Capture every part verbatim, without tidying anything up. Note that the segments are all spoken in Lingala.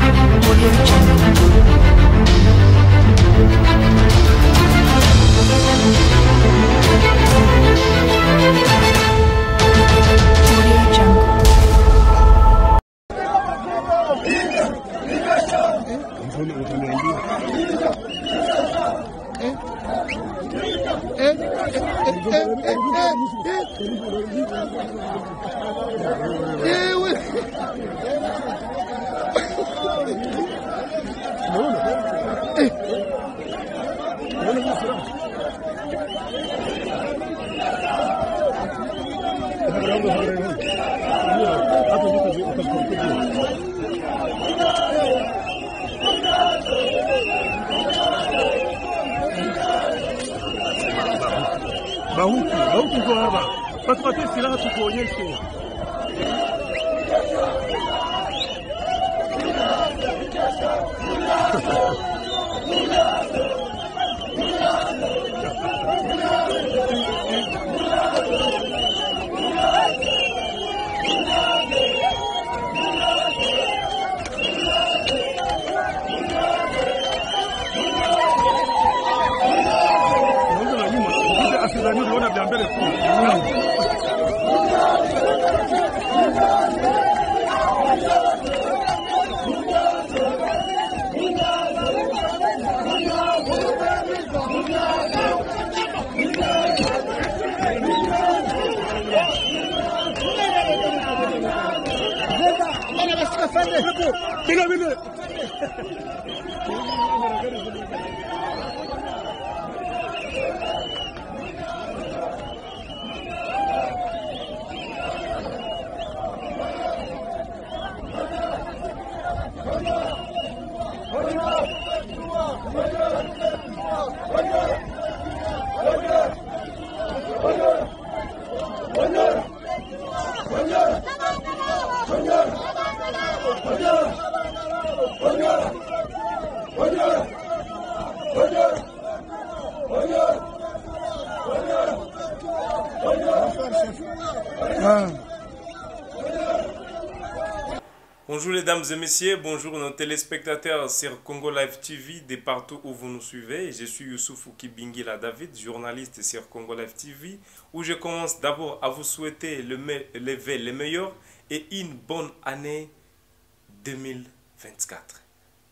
Bahuku, bahuku kwa hapa. Patupatie silaha tukuonyeshe. Bila bila. Bonjour les dames et messieurs, bonjour nos téléspectateurs sur Congo Live T V de partout où vous nous suivez. Je suis Youssouf Kibingila David, journaliste sur Congo Live T V, où je commence d'abord à vous souhaiter le, me le, le meilleur et une bonne année deux mille vingt-quatre.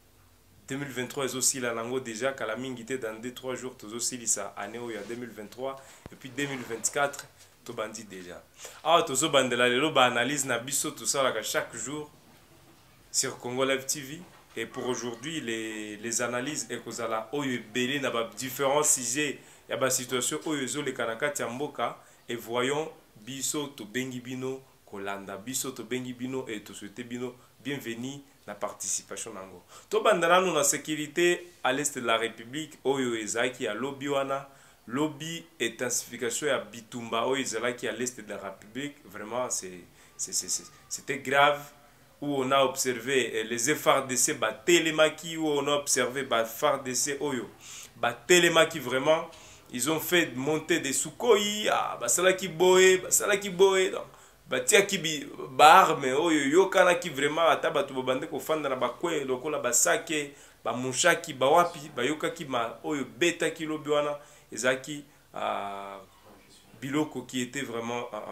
deux mille vingt-trois est aussi la langue déjà, qu'à la mingité dans deux trois jours, tous aussi ça année où il y a deux mille vingt-trois et puis deux mille vingt-quatre, tout bandit déjà. Ah, tous ces bandela, les analyse na biso tout ça là chaque jour sur Congo Live T V. Et pour aujourd'hui, les, les analyses et que ça oyo belé na ba différents sujets, il y a ba situation oyo zo le kanaka tiamboka et voyons biso to bengi bino kolanda biso to bengi bino et to souhaiter bino bienvenue la participation nango. To bandana nous la sécurité à l'est de la République oyo ezaki à lobby wana lobby et intensification à Bitumba oyo ezaki à l'est de la République, vraiment c'est c'est c'était grave. Où on a observé les F A R D C, bah, Télémaki, où on a observé bah, F A R D C, Oyo, bah, Télémaki, vraiment, ils ont fait monter des Sukhoi, ah, bah, ça là qui boé, bah, ça là qui boé, donc, bah, tia qui bi, bah, arme, Oyo, Yokana qui vraiment, ata, bah, tu vas bande ko fanda na ba kwe, loko la ba sake, bah, Mouchaki, bah, wapi, bah, Yoka qui ma, Oyo, beta qui lobiwana, ezaki, ah, biloko qui était vraiment, ah,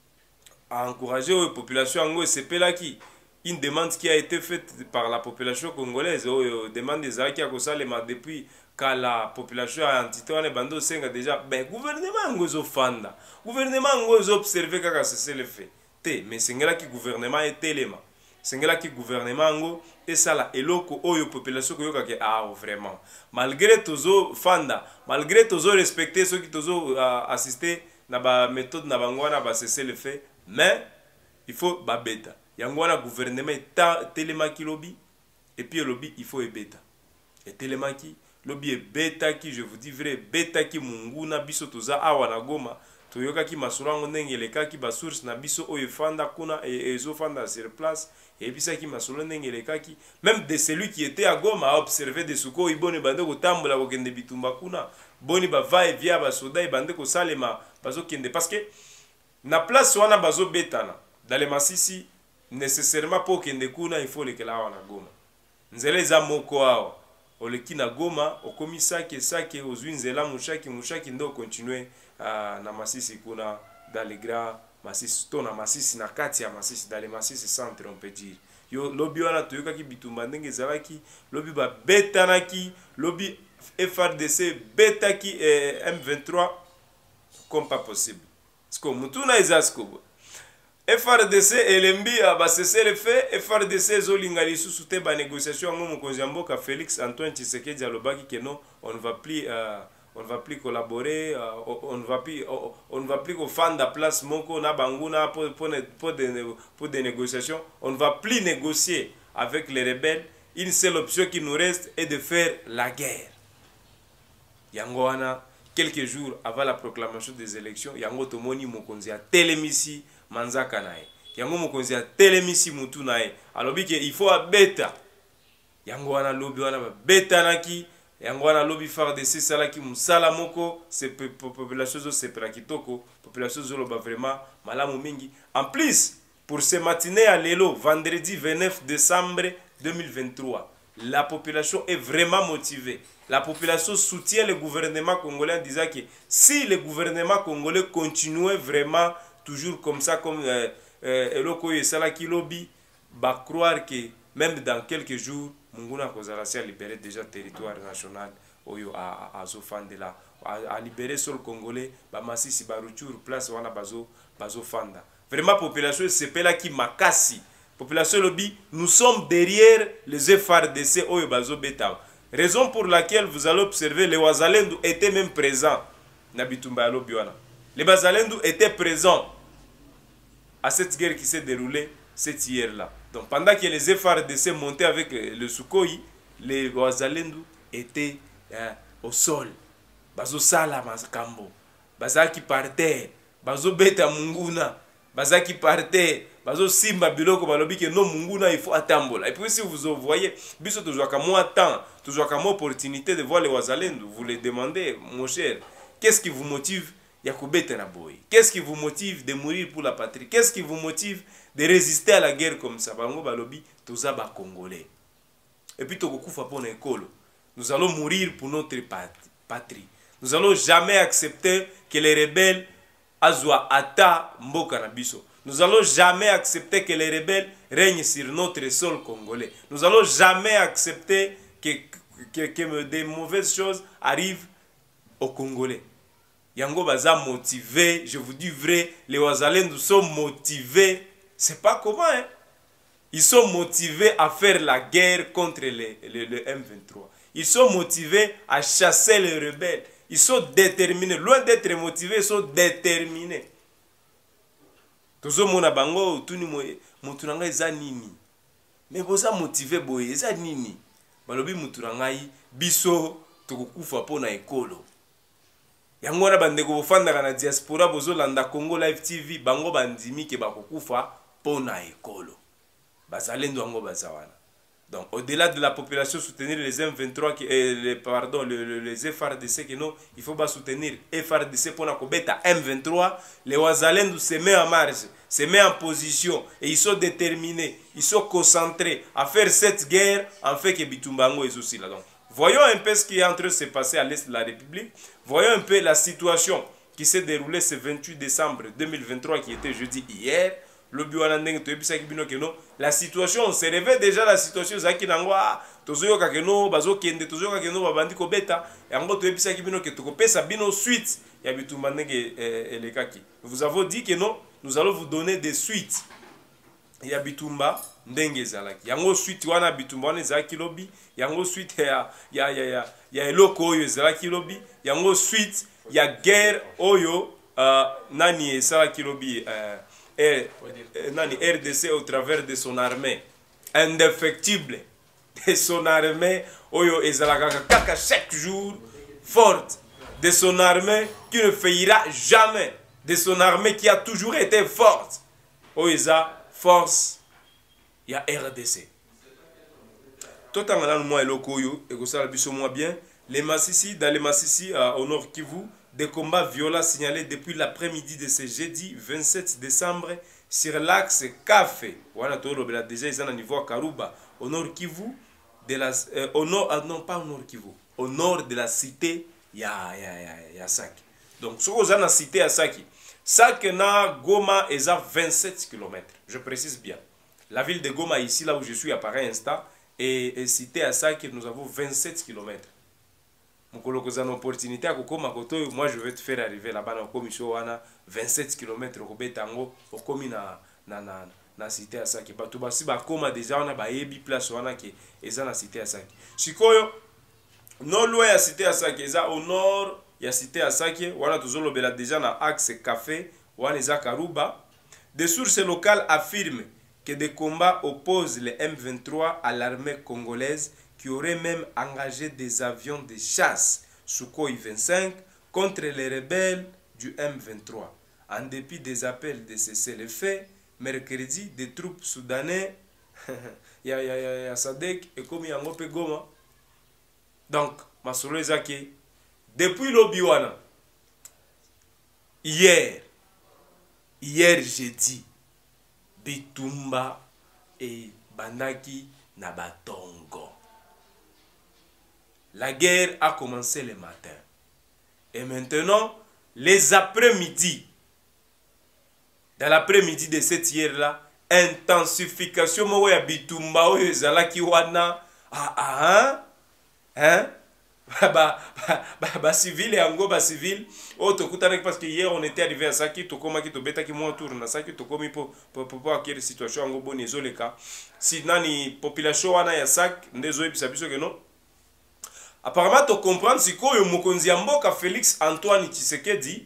ah, à encourager la population, en gros, c'est Pelaki. Une demande qui a été faite par la population congolaise, oh, demande des arrêts qui a depuis quand la population a antité bando senga déjà ben gouvernement ngozo fanda gouvernement ngozo observer kaka c'est le fait te mais sengela qui gouvernement est téléma sengela qui gouvernement ngo et ça la eloko oyo population ko yoka ke ah vraiment malgré tozo fanda malgré tozo respecter ceux qui tozo uh, assister na ba méthode na bangwana ba cesser le fait mais il faut ba beta yangwana gouvernement est télémaki lobby et puis le lobby il faut et bêta et télémaki lobby est bêta qui je vous dis vrai bêta qui munguna biso toza awa na goma toyoka ki masurango ndenge leka ki ba source na biso oyo fanda kuna et ezo fanda sur place et puis ça qui masolo ndenge leka ki même de celui qui était à Goma a observé des Sukhoi boni bande ko tambola ko kende bitumba kuna boni ba va et via ba soda bande ko salema bazo kende parce que na place wana bazo betana dans les Masisi nécessairement pour kende kuna il faut le kela wana Goma nzela eza moko awa oleki na Goma okomi sake sake ozwi nzela mushaki mushaki ndo continue uh, na Masisi kuna dans les grands Masisi to na Masisi na kati ya Masisi dans les Masisi centre on peut dire yo lobi wana toyokaki bitumba ndenge ezalaki lobi babetanaki lobi F R D C betaki eh, M vingt-trois comme pas possible parce que mutuna ezasko F R D C elembi ba cesser le fait F R D C zolinga lisusu te ba négociation ngo mokonzi mboka Félix Antoine Tshisekedi alobaki que non on ne va plus euh, on ne va plus collaborer euh, on ne va plus on, on ne va plus kofanda place moko na banguna pour pour pour des pour des négociations on ne va plus négocier avec les rebelles une seule option qui nous reste est de faire la guerre yango wana quelques jours avant la proclamation des élections yango tomoni mokonzi a telemisi manzaka nae yango mokonzi a telemisi mutu nae alobi ke il faut abeta yango wana lobi wana beta naki yango wana lobi F A R D C salaki musala moko c'est population zo sepra kitoko population zo loba vraiment malamu mingi en plus pour ce matinée à lelo vendredi vingt-neuf décembre deux mille vingt-trois la population est vraiment motivée. La population soutient le gouvernement congolais en disant que si le gouvernement congolais continuait vraiment toujours comme ça, comme Eloko Yesalaki Lobby, va croire que même dans quelques jours, Munguna Kozalasi a libéré déjà le territoire national à Zofandela, a libéré sur le Congolais, Masisi Baruchur, place Wana Bazo, Bazo Fanda. Vraiment, la population c'est là qui makasi. Population lobby, nous sommes derrière les F R D C Oyo Bazo Beta. Raison pour laquelle vous allez observer les Wazalendou étaient même présents. Nabitumba Lobiwana. Les Wazalendou étaient présents à cette guerre qui s'est déroulée cette hier-là. Donc pendant que les F R D C montaient avec le Sukhoi, les Wazalendou étaient hein, au sol. Bazo Sala Makambo. Baza qui partait. Bazo Beta Munguna. Baza qui partait. Bazo simba biloko balobi que non munguna il faut attendre. Et puis si vous voyez, biso toujours comme moi temps, toujours comme opportunité de voir les Wazalendou, vous les demandez mon cher, qu'est-ce qui vous motive Yakubete na boy? Qu'est-ce qui vous motive de mourir pour la patrie? Qu'est-ce qui vous motive de résister à la guerre comme ça? Bango balobi toza ba congolais. Et puis tokokufa pour l'école. Nous allons mourir pour notre patrie. Nous allons jamais accepter que les rebelles azwa ata mboka na biso. Nous allons jamais accepter que les rebelles règnent sur notre sol congolais. Nous allons jamais accepter que, que, que des mauvaises choses arrivent aux Congolais. Yango baza motivé, je vous dis vrai, les Wazalendou sont motivés. C'est pas comment, hein? Ils sont motivés à faire la guerre contre les, les, le M vingt-trois. Ils sont motivés à chasser les rebelles. Ils sont déterminés. Loin d'être motivés, ils sont déterminés. Tozo mona bango tuni muturanga eza nini mais boza motivé boye eza nini balobi muturanga biso tokukufa pona ekolo yango wana bandeko bofandaka na diaspora bozo landa Congo Live T V bango bandimi ke bakokufa pona ekolo bazalendo yango bazawana. Donc au-delà de la population soutenir les M vingt-trois qui eh, les pardon le, le, les F R D C que non, il faut pas soutenir F R D C pour na kobeta M vingt-trois, les Wazalendou se met en marche, se met en position et ils sont déterminés, ils sont concentrés à faire cette guerre en fait que Bitumbango est aussi là. Donc voyons un peu ce qui est en train de se passer à l'est de la République, voyons un peu la situation qui s'est déroulée ce vingt-huit décembre deux mille vingt-trois qui était jeudi hier. La situation, on se réveille déjà la situation zaki nangwa tozoyo kakeno bazo kende tozoyo kakeno babandi ko beta yango to ebisa kibino ke toko pesa bino suite ya bitumba ndenge elekaki. Nous avons dit que non, nous allons vous donner des suites ya bitumba ndenge zalaki. Yango suite wana bitumba wana zalaki lobby, yango suite ya ya ya ya ya eloko oyo zalaki lobby, yango suite ya guerre oyo uh, nani ezalaki lobby uh, Et, et, nani, R D C au travers de son armée indéfectible, de son armée oyo ezalaka kaka chaque jour forte, de son armée qui ne faillira jamais, de son armée qui a toujours été forte. Oyo eza force ya R D C. Tout en allant moi eloko oyo ekosala biso moi bien, les Massissi dans les Massissi euh, au nord Kivu. Des combats violents signalés depuis l'après-midi de ce jeudi vingt-sept décembre sur l'axe Café. Voilà, déjà ils sont au niveau à Karuba, au nord Kivu. de la, euh, au nord, ah, non pas au nord Kivu, au nord de la cité ya ya ya ya Sake. Donc ce que la cité à Sake, Sake na Goma est à vingt-sept kilomètres. Je précise bien. La ville de Goma ici là où je suis à pareil instant et, et cité à Sake nous avons vingt-sept kilomètres. Mukolo koza une opportunité à kokoma koto, moi je vais te faire arriver là-bas na commission wana vingt-sept kilomètres ko betango okomi na na na na cité à Sake. Bato basi ba koma déjà on a ba yebi place wana ke eza na cité à Sake. Sikoyo non loin ya cité à Sake, eza au nord ya cité à Sake, wana tozolobela déjà na axe café wana eza Karuba. Des sources locales affirment que des combats opposent les M vingt-trois à l'armée congolaise qui aurait même engagé des avions de chasse Sukhoi vingt-cinq contre les rebelles du M vingt-trois. En dépit des appels de cesser le feu, mercredi, des troupes soudanaises, il y a, y a, y a, y a Sadek et comme il y a un Goma. Donc, ma Zaki, depuis l'Obiwana, hier, hier jeudi, Bitumba et Bandaki Nabatongo. La guerre a commencé le matin. Et maintenant, les après-midi, dans l'après-midi de cette hier-là, intensification moya Bitumba oyo ezalaki wana ah ah hein ba ba ba civil yango ba civil o tokutana parce que hier on était arrivé à Saki tokoma ki tobeta ki mo tour na Saki tokomi po po po akiri situation yango boni ezoleka si nani population wana ya Sak ndezo ebisa biso ke non. Apparemment to comprendre sikoyo mokonzi ya mboka Félix Antoine Tshisekedi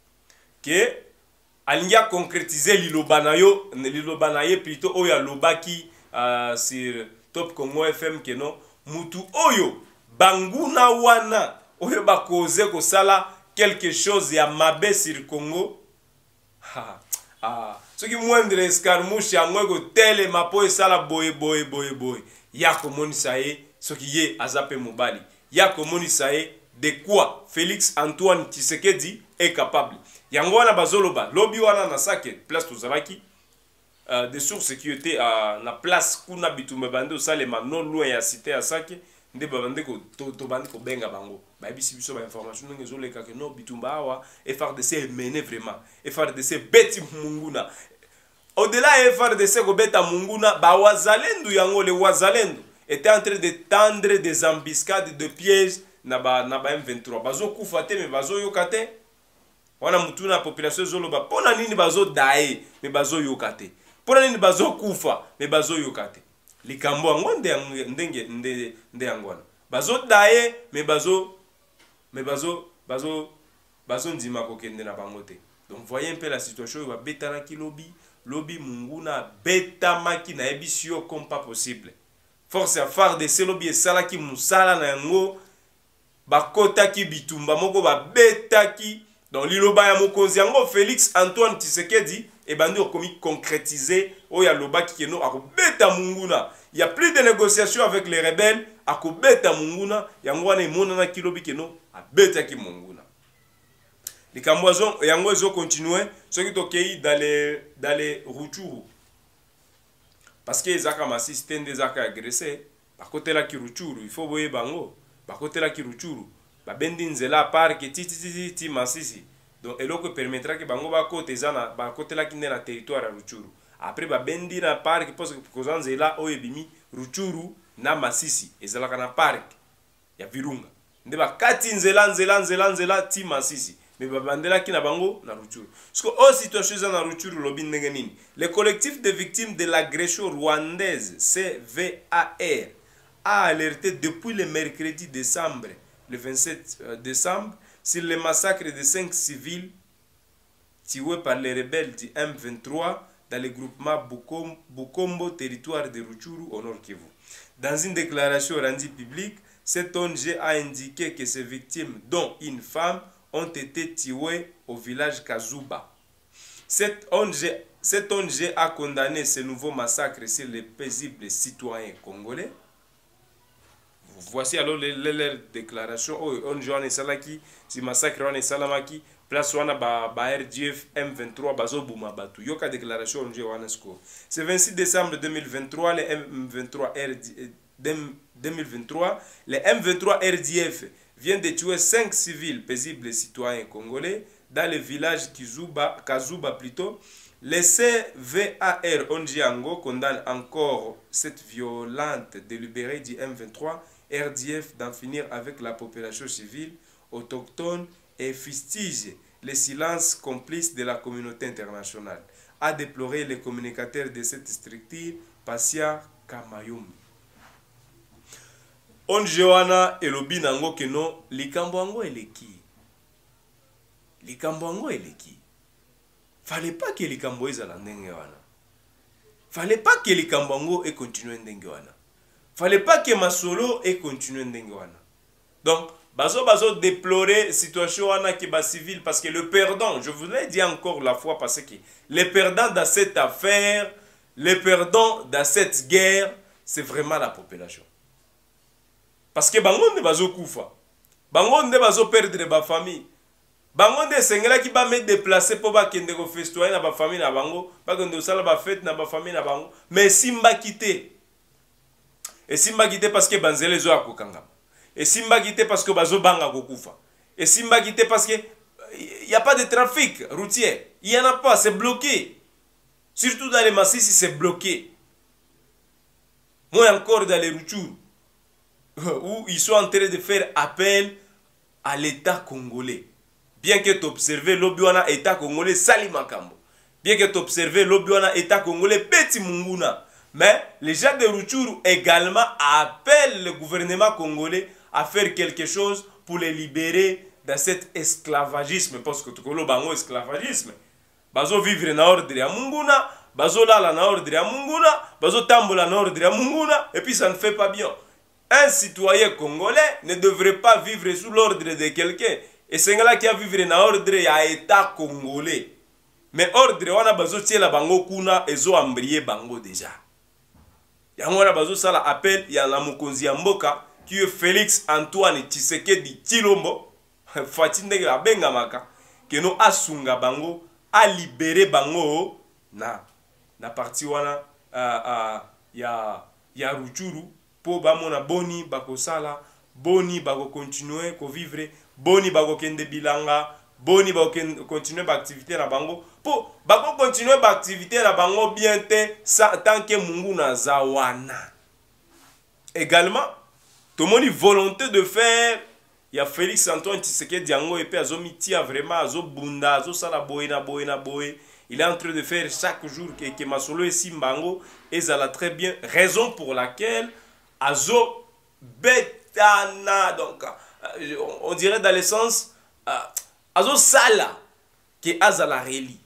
que alingia concrétiser l'ilobanayo l'ilobanaye plutôt oya lobaki uh, sur Top Congo F M que non mutu oyo banguna wana oyo bakoze ko sala quelque chose ya mabe sur Congo ha ah ce qui moindre escarmouche ya ngwego tele mapo sala boy boy boy boy ya komoni sae ce qui est azape mobali ya komoni sae de quoi Félix Antoine Tshisekedi est capable. Yango wana bazoloba lobby wana na Sake place tozalaki euh, des sources qui étaient à la place kuna bitumba bande salema non loin ya cité à Sake nde babande ko to, to bande ko benga bango ba bisi biso ba information nge zoleka ke no bitumba awa F R D C est mené vraiment F R D C beti munguna au-delà F R D C ko beta munguna ba wazalendo yango les wazalendo étaient en train de tendre des embuscades de pièges na ba na ba M vingt-trois bazo kufa te mais bazo yokate wana mutu na population zoloba pona nini bazo dae me bazo yokate pona nini bazo kufa me bazo yokate likambo yango nde ndenge nde nde yangwana bazo dae me bazo me bazo bazo bazo ndima kokende na bango te. Donc voyez un peu la situation va betana ki lobby lobby munguna beta maki na ebisio comme pas possible force à phare de ce lobby sala ki musala na yango bakota ki bitumba moko ba beta ki. Donc liloba ya mokonzi yango Félix Antoine Tshisekedi et bandi okomi concrétiser oya loba ki keno akobeta munguna. Il y a plus de négociations avec les rebelles akobeta munguna yango wana imona na kilobi keno abeta ki munguna. Les Cambouazons yango ezo continuer ce qui tokei dans les dans les Rutshuru. Parce que ezaka masistende ezaka agressé par côté la ki Rutshuru il faut boye bango par côté la ki Rutshuru ba bendi nzela park ti ti ti ti masisi donc eloko permettra que bango ba côté zana ba côté la kinde na territoire ya Rutshuru après ba bendi na park parce que kozan nzela oyebimi Rutshuru na masisi ezala kana park ya Virunga nde ba kati nzela nzela nzela nzela ti masisi mais ba bandela ki na bango na Rutshuru parce que au situation za na Rutshuru lobi ndenge nini le collectif de victimes de l'agression rwandaise C V A R a alerté depuis le mercredi décembre le vingt-sept décembre, sur le massacre de cinq civils tués par les rebelles du M vingt-trois dans le groupement Bukombo, Bukombo territoire de Rutshuru, au Nord Kivu. Dans une déclaration rendue publique, cette O N G a indiqué que ces victimes, dont une femme, ont été tuées au village Kazuba. Cette O N G, cette O N G a condamné ce nouveau massacre sur les paisibles citoyens congolais. Voici alors les, les, les déclarations. Oh, on joue salaki, si massacre on est salamaki, place wana ba ba R D F M vingt-trois bazo bouma batu. Yoka déclaration on joue wana sko. Ce vingt-six décembre deux mille vingt-trois, les M vingt-trois deux mille vingt-trois, les M vingt-trois R D F viennent de tuer cinq civils paisibles citoyens congolais dans le village Kizuba, Kazuba plutôt. Les C V A R Onjiango condamne encore cette violente délibérée du M vingt-trois R D F d'en finir avec la population civile autochtone et fustige le silence complice de la communauté internationale. A déploré le communicateur de cette structure, Passia Kamayumi. Onjewana elobi nango keno likambo yango eleki. Likambo yango eleki. Fallait pas que likambo ezala ndenge wana. Fallait pas que likambo yango e continue ndenge wana. Fallait pas que masolo e continue ndenge wana. Donc bazo bazo déplorer situation wana ki ba civil parce que le perdant, je vous l'ai dit encore la fois parce que les perdants dans cette affaire, les perdants dans cette guerre, c'est vraiment la population. Parce que bango ne bazo kufa. Bango ne bazo perdre ba famille. Bango de sengela ki ba me déplacer pour ba kende ko festoyer na ba famille na bango, ba kende sala ba fête na ba famille na bango, mais simba quitté. Et simba quitté parce que banzele zo akokanga. Et simba quitté parce que bazo banga kokufa. Et simba quitté parce que il n'y a pas de trafic routier. Il n'y en a pas, c'est bloqué. Surtout dans les massifs, c'est bloqué. Moi encore dans les Rutshuru, où ils sont en train de faire appel à l'État congolais. Bien que tu observes l'Obiwana État congolais Sali Makambo. Bien que tu observes l'Obiwana État congolais Petit Munguna. Mais les gens de Rutshuru également appellent le gouvernement congolais à faire quelque chose pour les libérer dans cet esclavagisme. Parce que tu connais bango esclavagisme. Bazo vivre na ordre ya Munguna, bazo lala na ordre ya Munguna, bazo tambola na ordre ya Munguna, et puis ça ne fait pas bien. Un citoyen congolais ne devrait pas vivre sous l'ordre de quelqu'un. Et c'est là qui a vivre na ordre ya État congolais. Mais ordre wana bazo tiela bango kuna ezo ambrier bango déjà. Yango wana bazo sala appel ya la mokonzi ya mboka qui est Félix Antoine Tshisekedi Tshilombo. Fatindenge abenga maka que no asunga bango a libérer bango na na parti wana uh, uh, ya ya Rutshuru po bamona boni bakosala boni bako continuer ko vivre boni bako kende bilanga boni bako continuer ba activité na bango po bako continuer ba activité na bango bien te tant que mungu na zawana. Également tout le monde a volonté de faire. Il y a Félix Antoine Tshisekedi Diango et puis Azomitia vraiment Azobunda Azosala boina boina boy. Il est en train de faire chaque jour que que Masolo et Simbango et ça l'a très bien, raison pour laquelle Azo Betana, donc on dirait dans le sens Azo Sala que Azala Reli.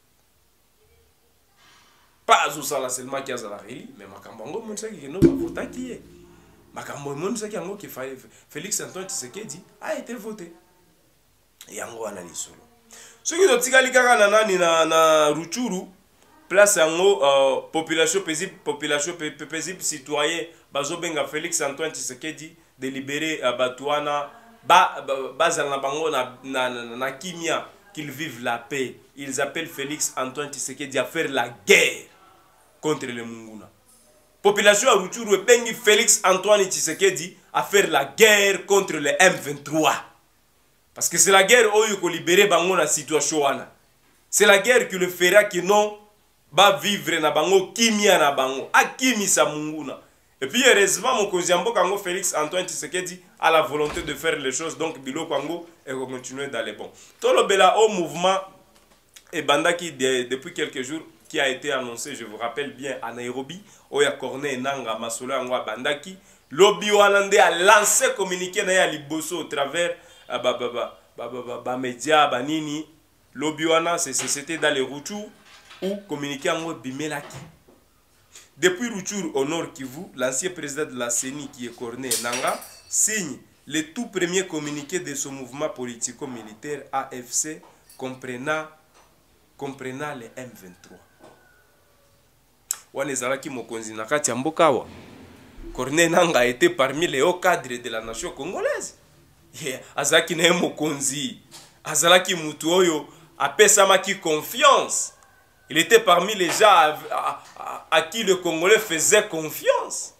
Pas Azo Sala seulement qui Azala Reli, mais Makambango mon sait que non va voter qui est. Makambo mon sait qu'ango qui fallait Félix Antoine Tshisekedi a été voté. Et yango analyse solo. Ce qui doit tikali kaka na nani na na Rutshuru place yango euh, population paisible population paisible citoyen bazo benga Félix Antoine Tshisekedi de libérer uh, Batouana ba bazal na bango na na, na, na kimia qu'ils vivent la paix. Ils appellent Félix Antoine Tshisekedi à faire la guerre contre les Munguna. Population à Rutshuru bengi Félix Antoine Tshisekedi à faire la guerre contre les M vingt-trois. Parce que c'est la guerre où il faut libérer bango na situation wana. C'est la guerre qui le fera que non ba vivre na bango kimia na bango akimi sa munguna. Et puis heureusement mon konziambo kango Félix Antoine Tshisekedi a la volonté de faire les choses donc bilo kango et continuer dans les bons. Tolo bela au mouvement et banda qui de, depuis quelques jours qui a été annoncé, je vous rappelle bien, à Nairobi, Oya Corne Nanga Masolo Angwa Bandaki, Lobby Walande a lancé communiqué na Liboso au travers uh, ba ba ba ba ba ba ba média banini. Lobby Wana c'était dans les Rutshuru où communiqué Angwa Bimelaki. Depuis Rutshuru au nord Kivu, l'ancien président de la C E N I qui est Corne Nanga signe le tout premier communiqué de ce mouvement politico-militaire A F C comprenant comprenant les M vingt-trois. Wanezalaki mokonzi na kati ya mboka wa Corne Nanga a été parmi les hauts cadres de la nation congolaise. Yeah. Azalaki na mokonzi azalaki mutu oyo apesamaki confiance. Il était parmi les gens à, à, à, à qui le Congolais faisait confiance.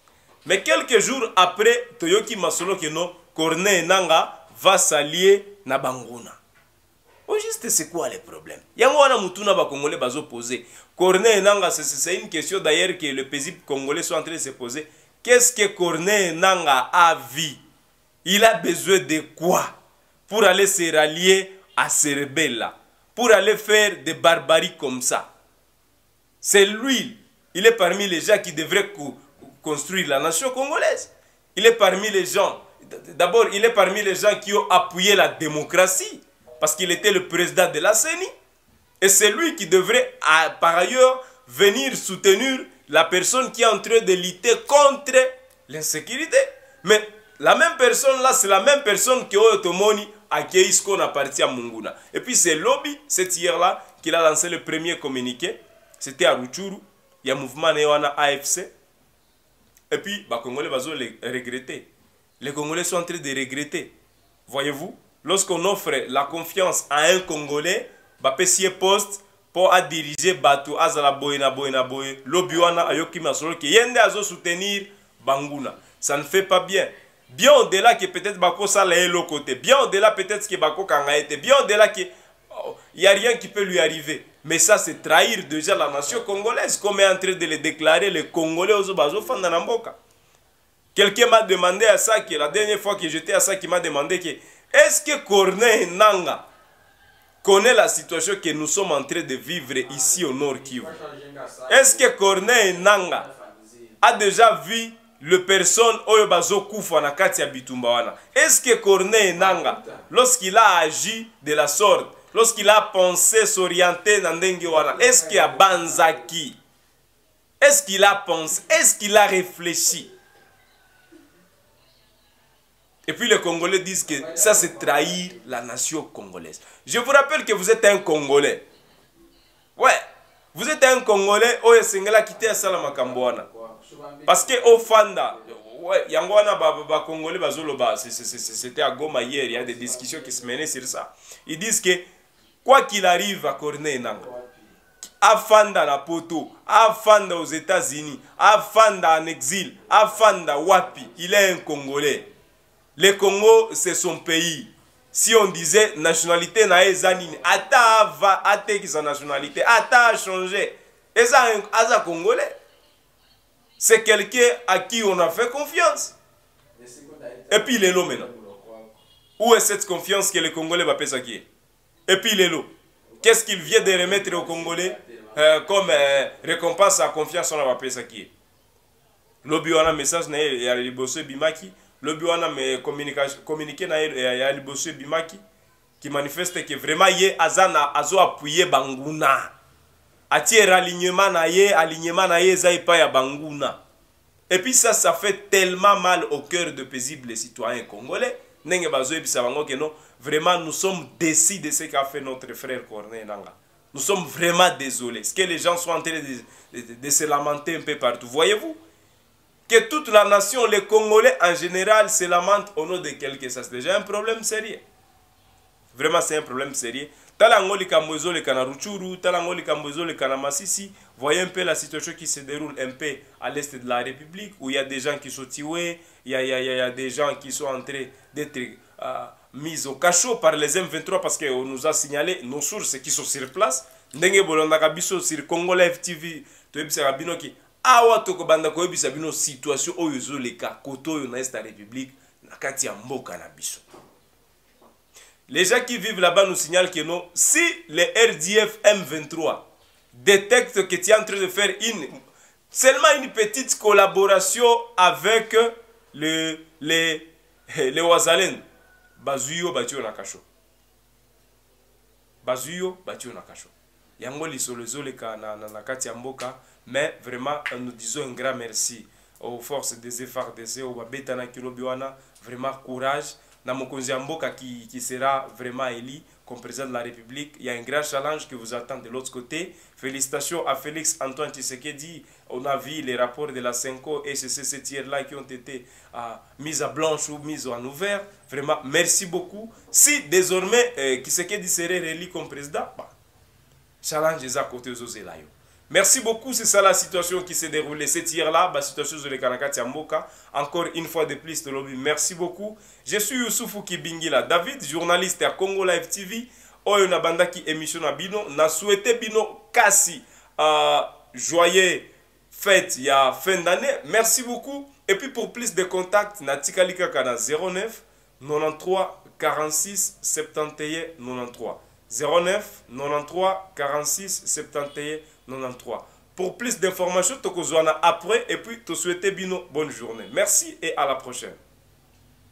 Mais quelques jours après, Toyoki Masolo Keno, Corneille Nanga va s'allier na Banguna. Au juste, c'est quoi les problèmes? Yango wana mutuna ba Congolais bazo poser. Corneille Nanga, c'est une question d'ailleurs que le paisible Congolais sont en train de se poser. Qu'est-ce que Corneille Nanga a vu? Il a besoin de quoi pour aller se rallier à ces rebelles-là? Pour aller faire des barbaries comme ça? C'est lui. Il est parmi les gens qui devraient construire la nation congolaise. Il est parmi les gens. D'abord, il est parmi les gens qui ont appuyé la démocratie. Parce qu'il était le président de la C E N I. Et c'est lui qui devrait, par ailleurs, venir soutenir la personne qui est en train de lutter contre l'insécurité. Mais la même personne là, c'est la même personne qui a Otomoni accueilli ce qu'on appartient à Munguna. Et puis c'est Lobby, cet hier-là, qu'il a lancé le premier communiqué. C'était à Rutshuru. Il y a un mouvement néoana A F C. Et puis, les Congolais vont regretter. Les Congolais sont en train de regretter. Voyez-vous, lorsqu'on offre la confiance à un Congolais, Bapessier poste pour diriger Batu Azala Boyna Boyna Boy, Lobiwana Ayoki Masolo, qui yende à soutenir Banguna. Ça ne fait pas bien. Bien au-delà que peut-être Bako Sala l'autre côté. Bien au-delà peut-être que Bako Kanga était. Bien au-delà que il n'y a rien qui peut lui arriver. Mais ça, c'est trahir déjà la nation congolaise, comme est en train de le déclarer les Congolais aux Obazo Fandanamboka. Quelqu'un m'a demandé à ça, que la dernière fois que j'étais à ça, qui m'a demandé que est-ce que Corneille Nanga connaît la situation que nous sommes en train de vivre ici au Nord Kivu? Est-ce que Corneille Nanga a déjà vu le personne Oyo Bazo Koufa na kati ya Bitumba wana? Est-ce que Corneille Nanga, lorsqu'il a agi de la sorte, lorsqu'il a pensé s'orienter dans Ndenge wana, est-ce qu'il a banzaki? Est-ce qu'il a pensé? Est-ce qu'il a réfléchi? Et puis les Congolais disent que ça c'est trahir la nation congolaise. Je vous rappelle que vous êtes un Congolais. Ouais, vous êtes un Congolais. Oye Sengela quitté à Salamakamboana. Parce que au Fanda, ouais, Yangwana ba Congolais bazoloba, c'était à Goma hier, il y a des discussions qui se menaient sur ça. Ils disent que quoi qu'il arrive à Corneille Nanga, à Fanda na Poto, à Fanda aux États-Unis, à Fanda en exil, à Fanda Wapi, il est un Congolais. Le Congo, c'est son pays. Si on disait nationalité na ezanine, ata va ate qui sa nationalité, ata a changé. Et ça, un Congolais. C'est quelqu'un à qui on a fait confiance. Et puis il est là maintenant. Où est cette confiance que le Congolais va payer? Qui est? Et puis il est là. Qu'est-ce qu'il vient de remettre aux Congolais euh, comme euh, récompense à confiance? On va payer qui est? Lobby on a un message na il y a le bossé Bimaki. Lobby on a me communiqué na il y a le bossé Bimaki qui manifeste que vraiment yé azana azo appuyer Banguna. Atier alignement na yé, alignement na yé zai pa ya Banguna. Et puis ça, ça fait tellement mal au cœur de paisibles citoyens congolais. Nenge bazo ebisa bango que non, vraiment nous sommes déçus de ce qu'a fait notre frère Corneille Nanga. Nous sommes vraiment désolés. Ce que les gens sont en train de, de, de se lamenter un peu partout. Voyez-vous que toute la nation, les Congolais en général, se lamentent au nom de quelqu'un. Ça, c'est déjà un problème sérieux. Vraiment, c'est un problème sérieux. Talangoli Kambozo le Kana Rutshuru, Talangoli Kambozo le Kana Masisi. Voyez un peu la situation qui se déroule un peu à l'est de la République, où il y a des gens qui sont tués, il y a, il y a, il y a des gens qui sont en train d'être euh, mis au cachot par les M vingt-trois, parce qu'on nous a signalé nos sources qui sont sur place. Ndenge bolondaka biso sur Congo Live T V, toyebisaka bino ki awa tokobanda koyebisa bino situation oyo ezoleka koto oyo na est de la République na kati ya mboka na biso. Les gens qui vivent là-bas nous signalent que non, si les R D F M vingt-trois détectent que tu es en train de faire une, seulement une petite collaboration avec le, les, les Wazalènes, Bazuyo Batio Nakacho. Bazuyo Batio Nakacho. Yango lisolozo le ka na na kati ya mboka, mais vraiment nous disons un grand merci aux forces des F R D C, au Babetana Kilobiwana, vraiment courage. Dans mon Mboka qui, qui sera vraiment élu comme président de la République, il y a un grand challenge qui vous attend de l'autre côté. Félicitations à Félix Antoine Tshisekedi. On a vu les rapports de la Senko et c'est ces tiers-là qui ont été euh, mis à blanche ou mis en ouvert. Vraiment, merci beaucoup. Si désormais euh, Tshisekedi serait élu comme président, bah, challenge est à côté aux Ozelayo. Merci beaucoup, c'est ça la situation qui s'est déroulée. Cette hier-là, la situation de l'Ekanaka Tiamboka. Encore une fois de plus, de lobby. Merci beaucoup. Je suis Youssoufou Kibingila David, journaliste à Congo Live T V. Oyo na banda ki émission na bino. Na souhaité bino kasi euh, joyeux fête il y a fin d'année. Merci beaucoup. Et puis pour plus de contacts, na tikalika kana zéro neuf quatre-vingt-treize quarante-six soixante et un quatre-vingt-treize. zéro neuf quatre-vingt-treize quarante-six soixante et un quatre-vingt-treize. Pour plus d'informations, tu après et puis te souhaiter bino bonne journée. Merci et à la prochaine.